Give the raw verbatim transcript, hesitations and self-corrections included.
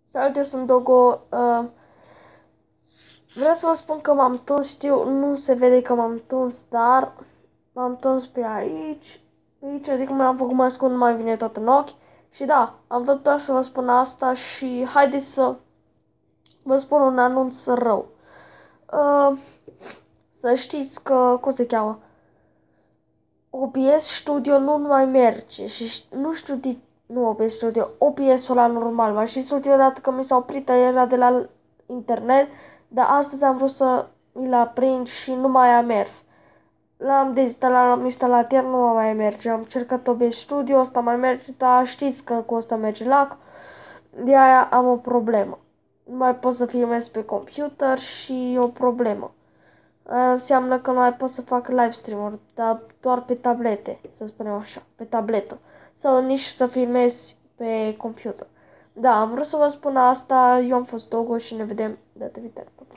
Salut, eu sunt Dogo. Uh, vreau să vă spun că m-am tuns, știu, nu se vede că m-am tuns, dar m-am tuns pe aici, pe aici, adică mi-am făcut mai scund, nu mai vine tot în ochi. Și da, am vrut doar să vă spun asta și haideți să vă spun un anunț rău. Uh, să știți că, cum se cheamă, O B S Studio nu mai merge și nu știu de, nu O B S Studio, O B S-ul ăla normal, mai știți ultima dată că mi s-a oprit era de la internet, dar astăzi am vrut să mi-l aprind și nu mai a mers. L-am dezinstalat, l-am instalat iar, nu mai merge, am încercat O B S Studio, ăsta mai merge, dar știți că cu ăsta merge lag, de aia am o problemă. Nu mai pot să filmez pe computer și e o problemă. Aia înseamnă că nu mai pot să fac live stream-uri, dar doar pe tablete, să spunem așa, pe tabletă. Sau nici să filmez pe computer. Da, am vrut să vă spun asta, eu am fost Dogo și ne vedem data viitoare.